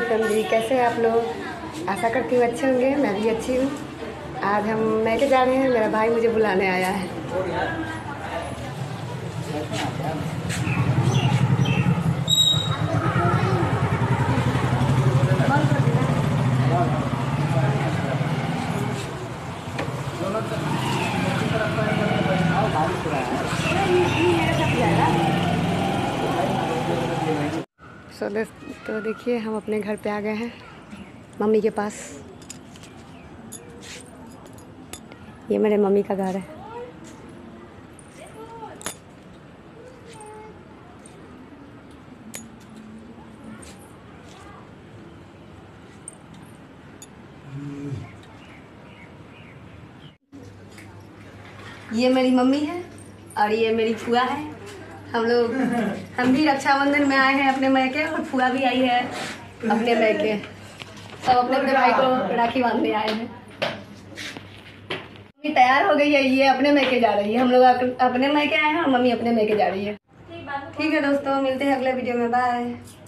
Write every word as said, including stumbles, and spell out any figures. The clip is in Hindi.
वेलकम जी। कैसे हैं आप लोग? आशा करती हूँ अच्छे होंगे। मैं भी अच्छी हूँ। आज हम मैके जा रहे हैं। मेरा भाई मुझे बुलाने आया है। सो तो देखिए हम अपने घर पे आ गए हैं, मम्मी के पास। ये मेरे मम्मी का घर है। ये मेरी मम्मी है और ये मेरी फुआ है। हम लोग हम भी रक्षाबंधन में आए हैं अपने मैके, और फुआ भी आई है अपने मैके। सब अपने अपने भाई को राखी बांधने आए हैं। मम्मी तैयार हो गई है, ये अपने मैके जा रही है। हम लोग अपने मैके आए हैं और मम्मी अपने मैके जा रही है। ठीक है दोस्तों, मिलते हैं अगले वीडियो में। बाय।